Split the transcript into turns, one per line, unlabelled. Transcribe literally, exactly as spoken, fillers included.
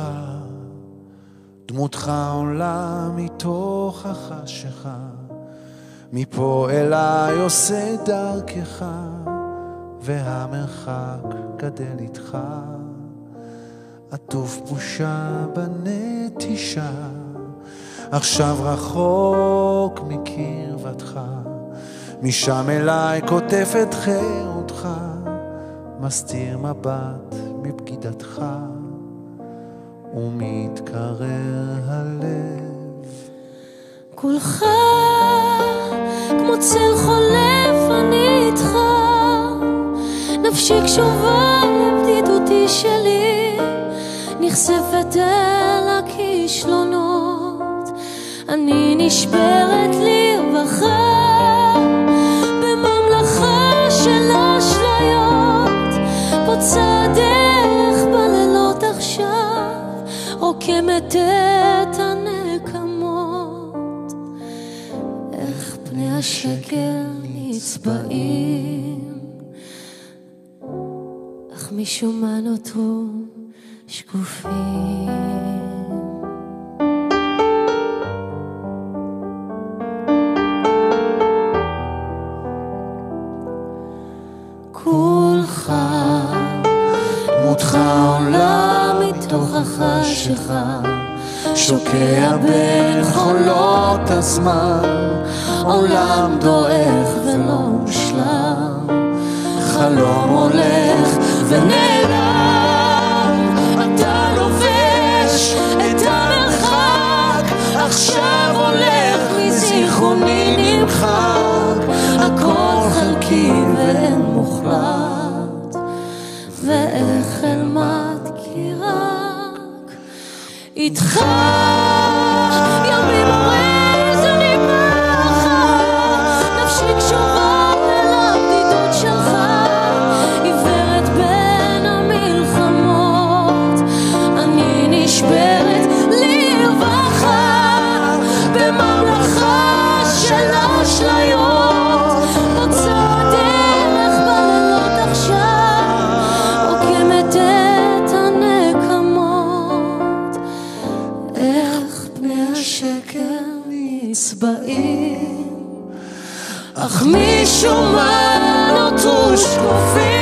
דמותך עולה מתוך החשיכה, מפה אליי עושה דרכך, והמרחק גדל איתך, עטוף בושה בנטישה, עכשיו רחוק מקרבתך, משם אליי כותף את חירותך, מסתיר מבט מבגידתך, ומתקרר הלב.
כולך כמו צל חולף, אני איתך, נפשי קשובה לבדידותי שלי, נחשפת אל הכישלונות, אני נשברת לרווחה, בממלכה של אשליות, פוצע דרך בלילות עכשיו, רוקמת את הנקמות, איך פני השקר נצבעים, אך משום מה נותרו שקופים.
כולך דמותך עולה מתוך החשיכה, שוקע בין חולות הזמן, עולם דועך ולא מושלם, חלום הולך ונעלם, אתה לובש את המרחק, עכשיו הולך מזיכרוני נמחק, הכל חלקי ואין מוחלט, ואיך חלמת כי רק איתך ימים הורז אני פחד, נפשי קשובה אל הבדידות שלך, עיוורת בין המלחמות, אני נשברת לרווחה, בממלכה של אשליות, מוצא דרך בלילות עכשיו, רוקמת את הנקמות, איך פני השקר נצבעים, אך משום מה נותרו שקופים.